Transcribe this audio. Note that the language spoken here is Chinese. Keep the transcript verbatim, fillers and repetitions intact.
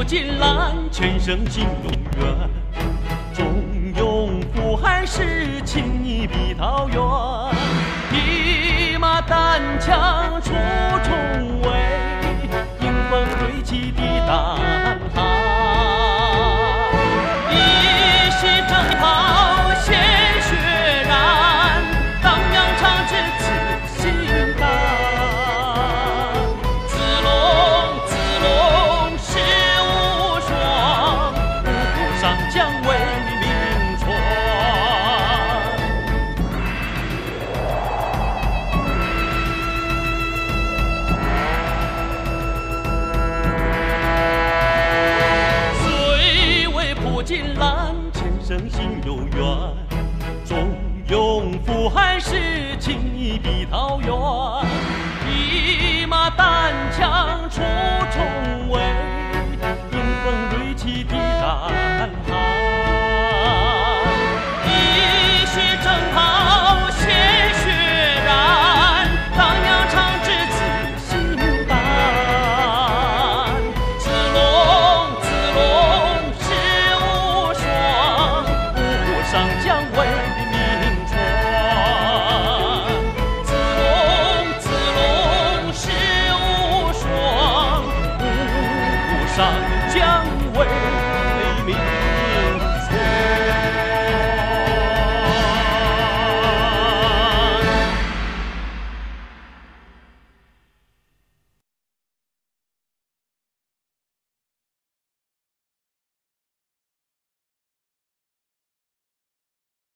金兰，前生心永远。忠勇赴海时，情义比桃源。匹马单枪出重围，迎风锐气抵胆寒。一袭征袍鲜血染，荡漾长治此心肝。子龙子龙世无双，五虎上将为名传。虽为破金兰，前生心有缘。忠勇赴海时，情义比桃源。匹马单枪出重围，迎风锐气抵胆寒。一袭征袍鲜血染，荡漾长治此心肝。子龙子龙世无双，五虎上将为名传。子龙子龙世无双，五虎上将为名。